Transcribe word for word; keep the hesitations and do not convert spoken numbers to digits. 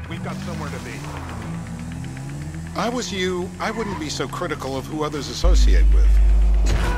We've got somewhere to be. I was you, I wouldn't be so critical of who others associate with.